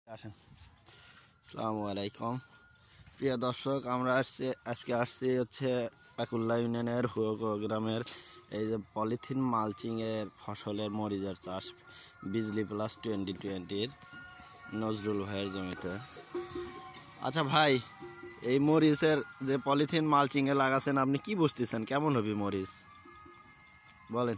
আসেন। আসসালামু আলাইকুম প্রিয় দর্শক, আমরা আজকে আসছি হচ্ছে পাকুল্লা ইউনিয়নের হুয়ো গ্রামের এই যে পলিথিন মালচিংয়ের ফসলের মরিচের চাষ বিজলি প্লাস 2020-র নজরুল ভাইয়ের জমিতে। আচ্ছা ভাই, এই মরিচের যে পলিথিন মালচিংয়ে লাগাছেন আপনি কি বুঝতেছেন কেমন হবে মরিচ? বলেন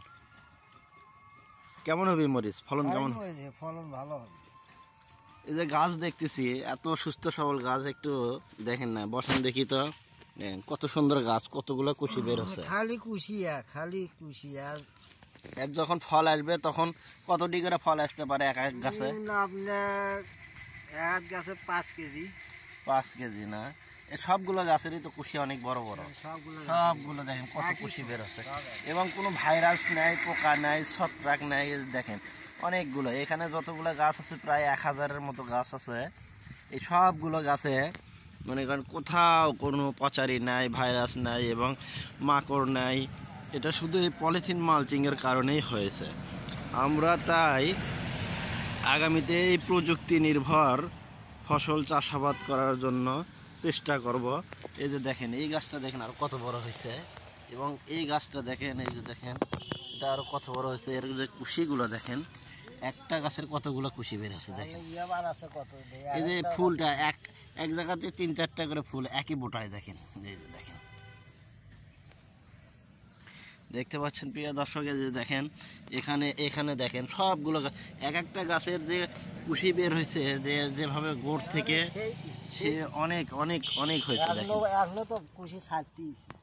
কেমন হবে মরিচ, ফলন কেমন? ফলন ভালো হবে। এই যে গাছ দেখতেছি এত সুস্থ সবল গাছ, একটু দেখেন না, বসেন দেখি তো। কত সুন্দর গাছ, কতগুলো কুশি বের হচ্ছে। খালি কুশিয়া এর যখন ফল আসবে তখন কতটি করে ফল আসতে পারে এক এক গাছে? আপনার এক গাছে 5 কেজি। 5 কেজি না? এই সবগুলো গাছেরই তো কুশি অনেক বড় বড়, সবগুলো দেখেন কত কুশি বের হচ্ছে, এবং কোনো ভাইরাস নাই, পোকা নাই, ছত্রাক নাই। দেখেন অনেকগুলো, এখানে যতগুলো গাছ আছে প্রায় 1000-এর মতো গাছ আছে। এই সবগুলো গাছে মনে করেন কোথাও কোনো পচারি নাই, ভাইরাস নাই এবং মাকড় নাই। এটা শুধু এই পলিথিন মালচিংয়ের কারণেই হয়েছে। আমরা তাই আগামীতে এই প্রযুক্তি নির্ভর ফসল চাষাবাদ করার জন্য চেষ্টা করব। এই যে দেখেন এই গাছটা দেখেন আর কত বড় হয়েছে, এবং এই গাছটা দেখেন, এই যে দেখেন এটা আরো কত বড় হয়েছে। এর যে কুশিগুলো দেখেন, একটা গাছের কতগুলো কুশি বের হচ্ছে দেখেন। এই যে ফুলটা এক জায়গাতে 3-4টা করে ফুল একই বোটায় দেখেন। এই যে দেখেন, দেখতে পাচ্ছেন প্রিয় দর্শক, এই যে দেখেন এখানে দেখেন সবগুলো এক একটা গাছের যে কুশি বের হয়েছে, যেভাবে গোড় থেকে সে অনেক অনেক অনেক হয়েছে। দেখেন এখনো তো কুশি ছাড়তেইছে।